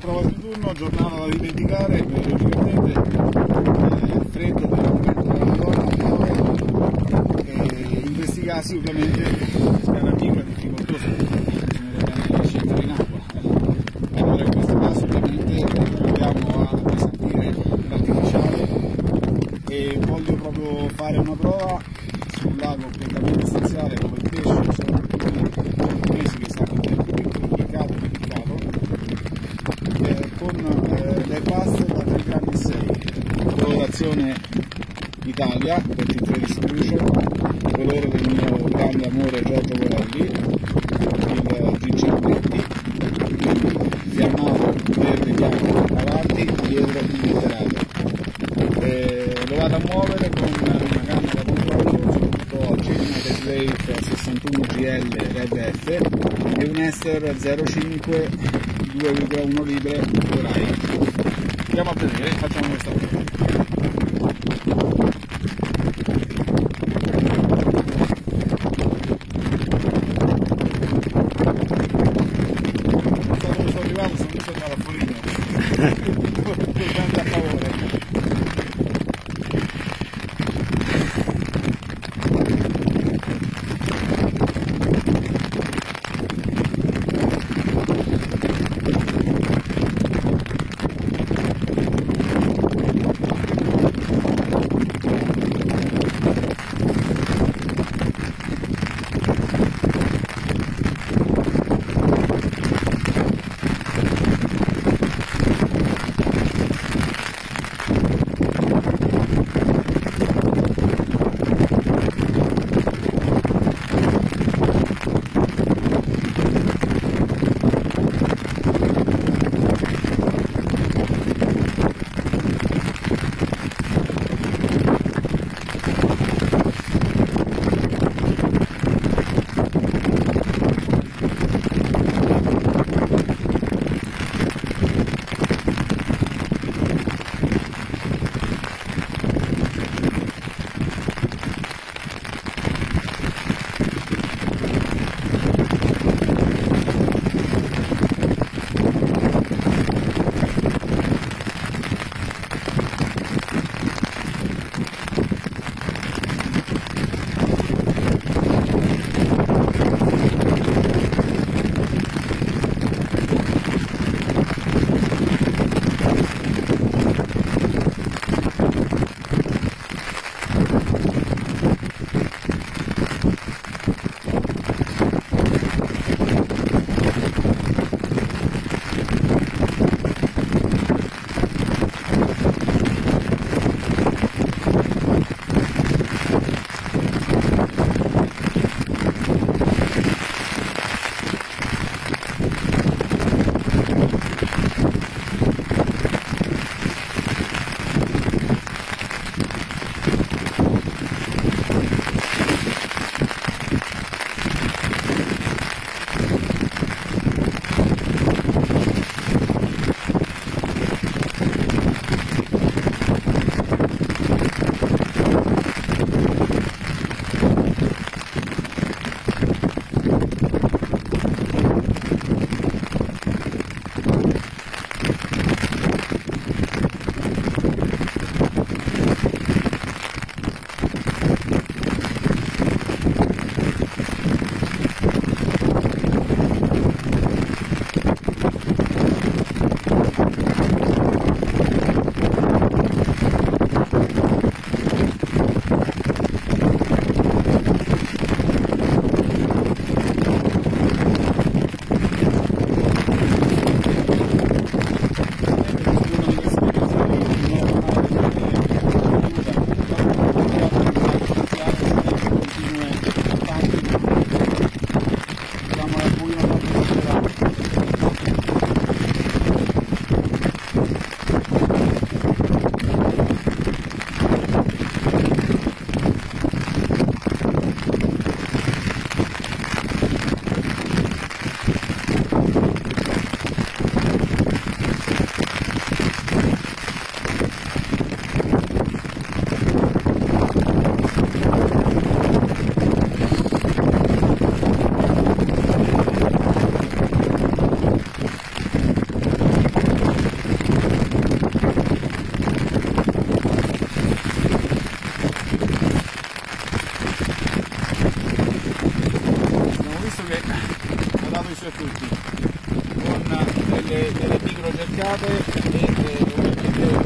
prova di turno, giornata da dimenticare, logicamente freddo per l'aumento della zona e in questi casi ovviamente stare a piccola è difficoltoso, bisognerebbe scendere in acqua. Allora in questo caso ovviamente andiamo a appesantire l'artificiale e voglio proprio fare una prova sul lago completamente essenziale dove il pesce sono tutti mesi che stanno piccato con le paste da 3,6 grammi, colorazione Italia, 23 Distribution, colore del mio grande amore Giorgio Borelli, il GC20, fiammato verde bianco avanti, dietro inviterato. Lo vado a muovere con una canna da controllo, soprattutto oggi, una Deslate 61 GL Red F e un Ester 05 2,1 libre Corai. Andiamo a vedere, facciamo questa prova. Sono arrivato, sono visto andare a Foligno. A favore. nostri frutti con delle micro cercate e ovviamente